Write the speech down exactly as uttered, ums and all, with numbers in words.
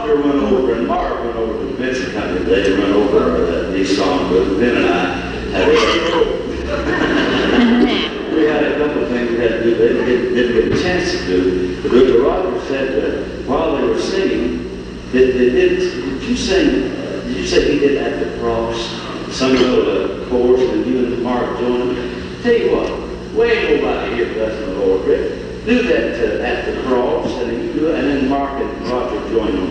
Roger went over and Mark went over to the Benson Company. They run over uh, these songs, but Ben and I had a we had a couple of things we had to do. They didn't, didn't get a chance to do. But Doctor Roger said that while they were singing, they, they did. Did you sing? Did you say he did At the Cross? Some little uh, chorus, and you and Mark joined him. Tell you what, we ain't nobody here blessing the Lord, Rick. Do that uh, At the Cross, and you do it, and then Mark and Roger join